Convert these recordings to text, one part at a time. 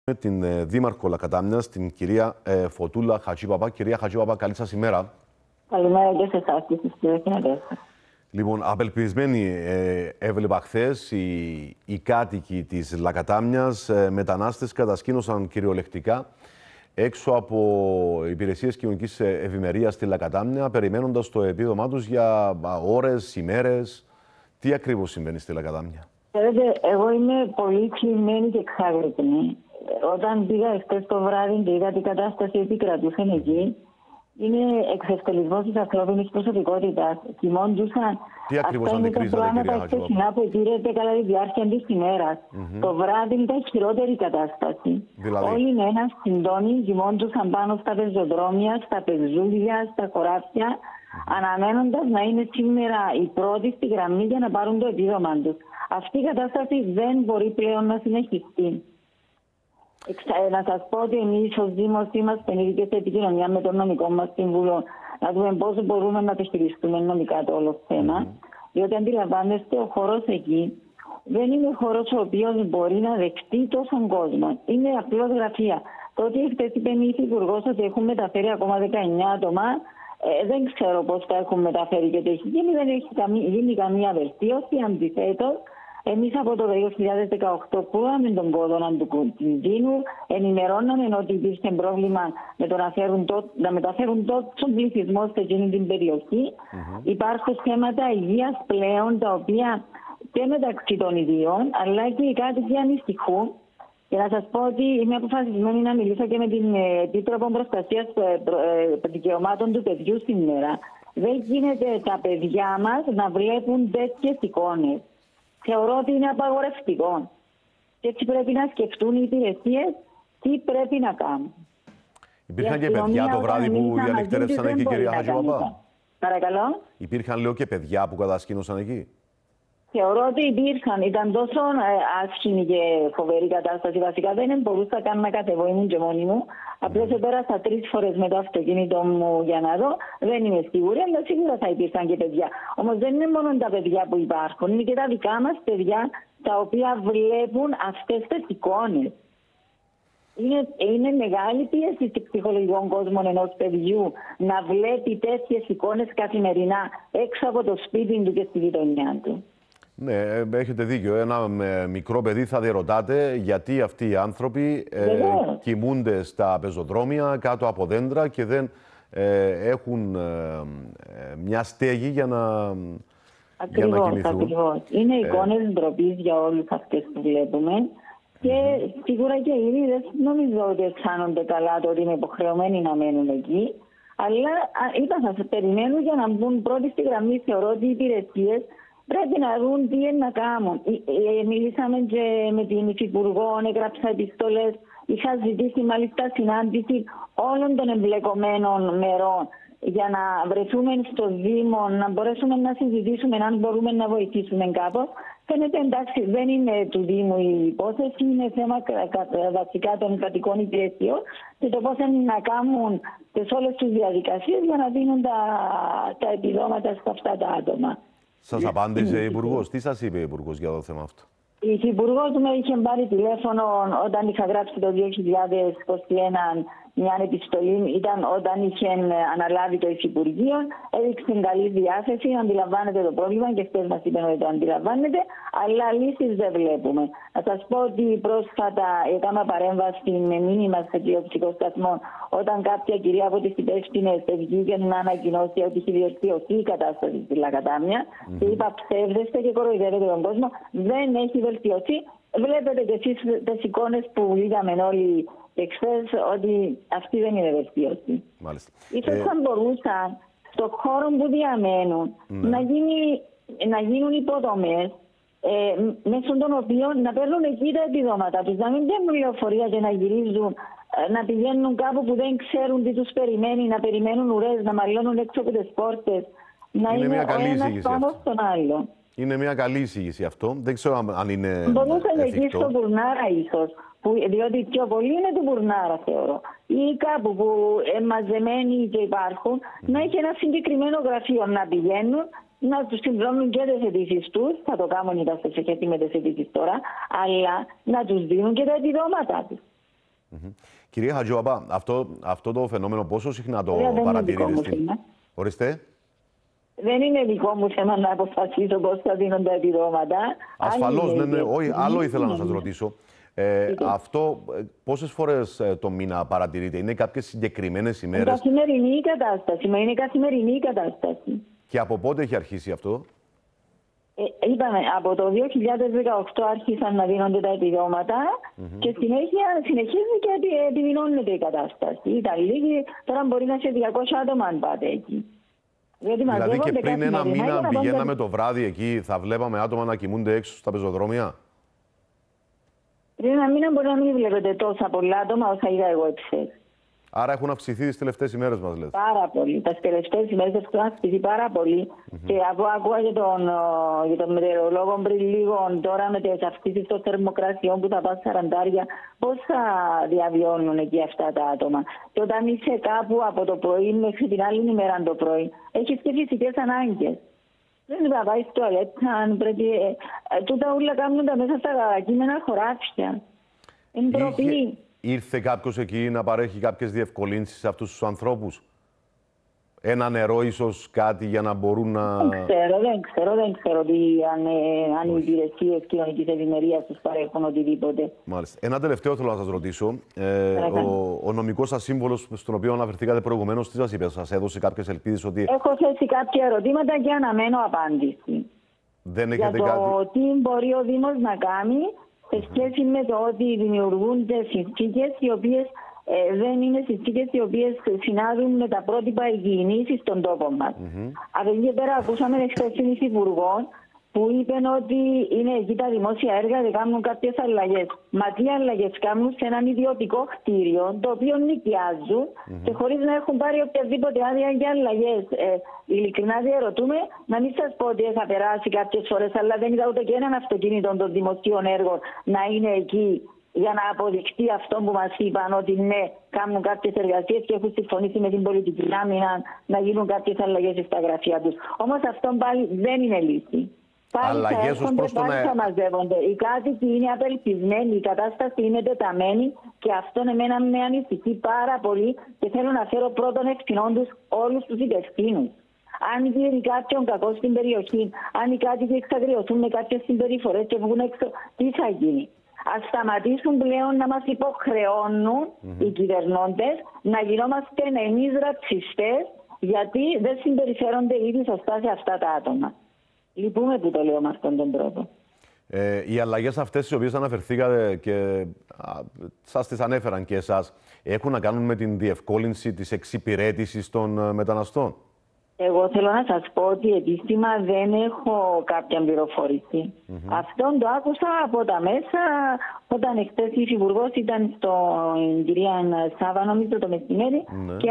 Με την Δήμαρχο Λακατάμιας, την κυρία Φωτούλα Χατζήπαπα. Κυρία Χατζήπαπα, καλή σας ημέρα. Καλημέρα και σε εσάς και στις κυρίες. Λοιπόν, απελπισμένοι έβλεπα χθες οι κάτοικοι της Λακατάμιας, μετανάστες, κατασκήνωσαν κυριολεκτικά έξω από υπηρεσίες κοινωνικής ευημερίας στη Λακατάμια, περιμένοντας το επίδομά τους για ώρες, ημέρες. Τι ακριβώς συμβαίνει στη Λακατάμια? Ξέρετε, εγώ είμαι πολύ κλεισμένη και εξάγρυπνη. Όταν πήγα χθες το βράδυ και είδα την κατάσταση επικρατούσε εκεί, είναι εξευτελισμός της ανθρώπινης προσωπικότητας. Κοιμόντουσαν. Τι ακριβώς αντικρίζατε, κυρία Χατζήπαπα? Που πήρετε κατά τη διάρκεια της ημέρας. Το βράδυ ήταν χειρότερη κατάσταση. Δηλαδή? Όλοι με ένα συντόνι κοιμόντουσαν πάνω στα πεζοδρόμια, στα πεζούλια, στα χωράφια, αναμένοντας να είναι σήμερα οι πρώτοι στη γραμμή για να πάρουν το επίδομα τους. Αυτή η κατάσταση δεν μπορεί πλέον να συνεχιστεί. Να σας πω ότι εμείς ως Δήμος είμαστε ήδη σε επικοινωνία με τον νομικό μας σύμβουλο να δούμε πώς μπορούμε να το χειριστούμε νομικά το όλο θέμα. Διότι αντιλαμβάνεστε, ο χώρος εκεί δεν είναι χώρος ο οποίος μπορεί να δεχτεί τόσον κόσμο. Είναι απλώς γραφεία. Το ότι χθες είπε η Υφυπουργός ότι έχουν μεταφέρει ακόμα 19 άτομα, δεν ξέρω πώς τα έχουν μεταφέρει και τι έχει γίνει. Δεν έχει γίνει καμία βελτίωση. Αντιθέτως, εμείς από το 2018 που είχαμε τον κόδωνα του κινδύνου, ενημερώναμε ότι υπήρχε πρόβλημα με το να μεταφέρουν τον πληθυσμό σε εκείνη την περιοχή. Υπάρχουν θέματα υγείας πλέον, τα οποία και μεταξύ των ιδίων, αλλά και οι κάτοικοι ανησυχούν. Και να σας πω ότι είμαι αποφασισμένη να μιλήσω και με την Επίτροπο Προστασίας Δικαιωμάτων του Παιδιού σήμερα. Δεν γίνεται τα παιδιά μας να βλέπουν τέτοιες εικόνες. Θεωρώ ότι είναι απαγορευτικό. Και έτσι πρέπει να σκεφτούν οι υπηρεσίες τι πρέπει να κάνουν. Υπήρχαν και παιδιά το βράδυ που διανυκτέρευσαν εκεί, κυρία Χατζήπαπα? Παρακαλώ. Υπήρχαν, λέω, και παιδιά που κατασκήνωσαν εκεί? Θεωρώ ότι υπήρχαν. Ήταν τόσο άσχημη και φοβερή κατάσταση. Βασικά δεν μπορούσα καν να κατεβώ, ήμουν και μόνη μου. Απλώς πέρασα 3 φορές με το αυτοκίνητο μου για να δω. Δεν είμαι σίγουρη, αλλά σίγουρα θα υπήρχαν και παιδιά. Όμως δεν είναι μόνο τα παιδιά που υπάρχουν, είναι και τα δικά μας παιδιά τα οποία βλέπουν αυτές τις εικόνες. Είναι μεγάλη πίεση στην ψυχολογικών κόσμο ενός παιδιού να βλέπει τέτοιες εικόνες καθημερινά έξω από το σπίτι του και στη γειτονιά του. Ναι, έχετε δίκιο. Ένα μικρό παιδί θα διερωτάται γιατί αυτοί οι άνθρωποι κοιμούνται στα πεζοδρόμια κάτω από δέντρα και δεν έχουν μια στέγη για να κοιμηθούν. Ακριβώς. Είναι εικόνες ντροπής για όλους αυτές που βλέπουμε. Και σίγουρα και οι ίδιοι δεν νομίζω ότι αισθάνονται καλά το ότι είναι υποχρεωμένοι να μένουν εκεί. Αλλά θα σε περιμένουν για να μπουν πρώτοι στη γραμμή. Θεωρώ ότι οι υπηρεσίες πρέπει να δουν τι είναι να κάνουν. Μιλήσαμε και με την Υφυπουργό, έγραψα επιστολές. Είχα ζητήσει μάλιστα συνάντηση όλων των εμπλεκομένων μερών για να βρεθούμε στο Δήμο, να μπορέσουμε να συζητήσουμε αν μπορούμε να βοηθήσουμε κάπως. Φαίνεται εντάξει, δεν είναι του Δήμου η υπόθεση, είναι θέμα βασικά των κρατικών υπηρεσιών και το πώς να κάνουν σε όλες τις διαδικασίες για να δίνουν τα επιδόματα σε αυτά τα άτομα. Σας απάντησε η Υπουργός? Τι σας είπε η Υπουργός για το θέμα αυτό? Η Υπουργός με είχε πάρει τηλέφωνο όταν είχα γράψει το 2021 μια επιστολή, ήταν όταν είχε αναλάβει το Υφυπουργείο, έδειξε καλή διάθεση, αντιλαμβάνεται το πρόβλημα και χθες μας είπαν ότι το αντιλαμβάνεται, αλλά λύσεις δεν βλέπουμε. Να σας πω ότι πρόσφατα έκανα παρέμβαση με μήνυμα σε τηλεοπτικό σταθμό όταν κάποια κυρία από τις υπεύθυνες βγήκε να ανακοινώσει ότι έχει βελτιωθεί η κατάσταση στη Λακατάμια και είπα ψεύδεστε και κοροϊδεύετε τον κόσμο, δεν έχει βελτιωθεί. Βλέπετε και εσείς τις εικόνες που είδαμε όλοι εχθές ότι αυτή δεν είναι βελτίωση. Ίσως θα μπορούσαν στον χώρο που διαμένουν να γίνουν υποδομές μέσω των οποίων να παίρνουν εκεί τα επιδόματα τους, να μην παίρνουν λεωφορεία και να γυρίζουν, να πηγαίνουν κάπου που δεν ξέρουν τι τους περιμένει, να περιμένουν ουρές, να μαλλώνουν έξω από τις πόρτες, να είναι ο ένας πάνω στον άλλο. Είναι μια καλή εισήγηση αυτό. Δεν ξέρω αν είναι μπορούσαν εφικτό. Εκεί στο Μπουρνάρα ίσως, διότι πιο πολύ είναι του Μπουρνάρα θεωρώ, ή κάπου που μαζεμένοι και υπάρχουν, να έχει ένα συγκεκριμένο γραφείο να πηγαίνουν, να τους συμπληρώνουν και τις αιτήσεις τους, θα το κάνουν οι ταστές με τις αιτήσεις τώρα, αλλά να τους δίνουν και τα επιδόματα τους. Κυρία Χατζιοπαπά, αυτό το φαινόμενο πόσο συχνά το παρατηρείτε στην... Ορίστε. Δεν είναι δικό μου θέμα να αποφασίσω πώς θα δίνουν τα επιδόματα. Ασφαλώς, ναι. Όχι, άλλο ήθελα να σας ρωτήσω. Αυτό πόσες φορές το μήνα παρατηρείτε, είναι κάποιες συγκεκριμένες ημέρες? Είναι καθημερινή η κατάσταση. Είναι καθημερινή η κατάσταση. Και από πότε έχει αρχίσει αυτό? Είπαμε, από το 2018 άρχισαν να δίνονται τα επιδόματα και συνέχεια συνεχίζει και επιδεινώνεται η κατάσταση. Ήταν λίγοι, τώρα μπορεί να είσαι 200 άτομα αν πάτε εκεί. Δηλαδή και πριν ένα μήνα, αν πηγαίναμε το βράδυ εκεί, θα βλέπαμε άτομα να κοιμούνται έξω στα πεζοδρόμια? Πριν ένα μήνα μπορεί να μην βλέπετε τόσα πολλά άτομα όσα είδα εγώ εχθές. Άρα έχουν αυξηθεί τις τελευταίες ημέρες μας, λέτε? Πάρα πολύ. Τις τελευταίες ημέρες έχουν αυξηθεί πάρα πολύ. Και από ακούω για τον μετεωρολόγο πριν λίγο, τώρα με τις αυξήσεις των θερμοκρασιών που θα πάνε 40, πώς θα διαβιώνουν εκεί αυτά τα άτομα? Και όταν είσαι κάπου από το πρωί μέχρι την άλλη ημέρα το πρωί, έχεις και φυσικές ανάγκες. Δεν θα πάει στο τουαλέτα, αν πρέπει. Τούτα όλα κάνουν τα μέσα στα κείμενα χωράφια. Είναι ντροπή. Ήρθε κάποιος εκεί να παρέχει κάποιες διευκολύνσεις σε αυτούς τους ανθρώπους? Ένα νερό, ίσως κάτι για να μπορούν να... Δεν ξέρω αν οι υπηρεσίες κοινωνικής ευημερίας τους παρέχουν οτιδήποτε. Μάλιστα. Ένα τελευταίο θέλω να σας ρωτήσω. Ο νομικός σας σύμβολος, στον οποίο αναφερθήκατε προηγουμένως, τι σας είπε? Σας έδωσε κάποιες ελπίδες ότι... Έχω θέσει κάποια ερωτήματα και αναμένω απάντηση. Δεν έχετε για το κάτι... τι μπορεί ο Δήμος να κάνει σε σχέση με το ότι δημιουργούνται συνθήκες οι οποίες δεν είναι συνθήκες οι οποίες συνάδουν με τα πρότυπα υγιεινής στον τόπο μας. Από εκεί και πέρα ακούσαμε εχθές την Υφυπουργό που είπε ότι είναι εκεί τα δημόσια έργα και κάνουν κάποιες αλλαγές. Μα τι αλλαγές κάνουν σε έναν ιδιωτικό κτίριο το οποίο νοικιάζουν και χωρίς να έχουν πάρει οποιαδήποτε άδεια για αλλαγές. Ειλικρινά διαρωτούμε, να μην σας πω ότι θα περάσει κάποιες φορές, αλλά δεν είδα ούτε και έναν αυτοκίνητο των δημοσίων έργων να είναι εκεί για να αποδειχτεί αυτό που μας είπαν, ότι ναι, κάνουν κάποιες εργασίες και έχουν συμφωνήσει με την πολιτική άμυνα να γίνουν κάποιες αλλαγές στα γραφεία τους. Όμως αυτό πάλι δεν είναι λύση. Πάλι θα έρχονται, πάλι θα μαζεύονται. Οι κάτοικοι είναι απελπισμένοι, η κατάσταση είναι τεταμένη και αυτό εμένα με ανησυχεί πάρα πολύ και θέλω να φέρω πρώτον ευθυνών τους όλους τους υπευθύνους. Αν γίνει κάποιον κακό στην περιοχή, αν οι κάτοικοι εξαγριωθούν με κάποιες συμπεριφορές και βγουν έξω, τι θα γίνει? Ας σταματήσουν πλέον να μας υποχρεώνουν οι κυβερνώντες να γινόμαστε εμείς ρατσιστές, γιατί δεν συμπεριφέρονται ήδη σωστά σε αυτά τα άτομα. Λυπούμε που το λέω με αυτόν τον τρόπο. Οι αλλαγές αυτές τις οποίες αναφερθήκατε και σας τις ανέφεραν και εσάς, έχουν να κάνουν με την διευκόλυνση της εξυπηρέτησης των μεταναστών? Εγώ θέλω να σας πω ότι επίσημα δεν έχω κάποια πληροφόρηση. Αυτόν το άκουσα από τα μέσα όταν εχθές η Υφυπουργός ήταν στην κυρία Σάβα, νομίζω το μεσημέρι, και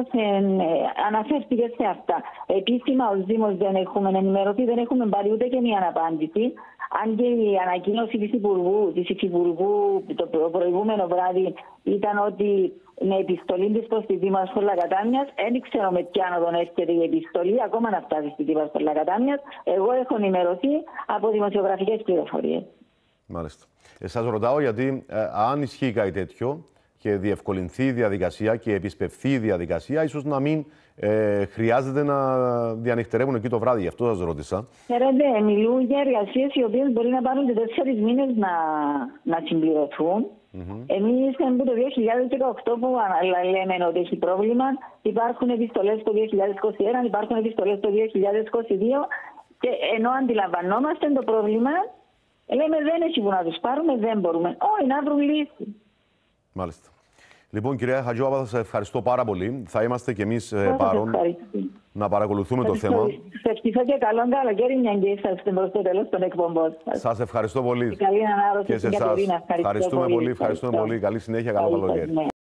αναφέρθηκε σε αυτά. Επίσημα ως Δήμος δεν έχουμε ενημερωθεί, δεν έχουμε πάρει ούτε και μια απάντηση. Αν και η ανακοίνωση της Υφυπουργού το προηγούμενο βράδυ ήταν ότι με επιστολή της προς τη Δήμαρχο Λακατάμιας, δεν ξέρω με ποια άδον έρχεται η επιστολή, ακόμα να φτάσει στη Δήμαρχο Λακατάμιας. Εγώ έχω ενημερωθεί από δημοσιογραφικές πληροφορίες. Μάλιστα. Σας ρωτάω γιατί αν ισχύει κάτι τέτοιο και διευκολυνθεί η διαδικασία και επισπευθεί η διαδικασία, ίσως να μην χρειάζεται να διανυχτερεύουν εκεί το βράδυ. Γι' αυτό σας ρώτησα. Ξέρετε, μιλούν για εργασίες οι οποίες μπορεί να πάρουν 4 μήνες να συμπληρωθούν. Εμείς από το 2018 που λέμε ότι έχει πρόβλημα, υπάρχουν επιστολές το 2021, υπάρχουν επιστολές το 2022 και ενώ αντιλαμβανόμαστε το πρόβλημα, λέμε δεν έχει που να τους πάρουμε, δεν μπορούμε. Όχι, να βρουν λύση. Μάλιστα. Λοιπόν, κυρία Χατζιοπαπά, σας ευχαριστώ πάρα πολύ. Θα είμαστε κι εμείς παρόν να παρακολουθούμε το θέμα. Σας ευχηθώ και καλό καλοκαίρι, μια και είσαστε προς το τέλος των εκπομπών σας. Σας ευχαριστώ πολύ. Καλή ανάρρωση και σε εσάς. Ευχαριστούμε πολύ. Καλή συνέχεια, καλό καλοκαίρι.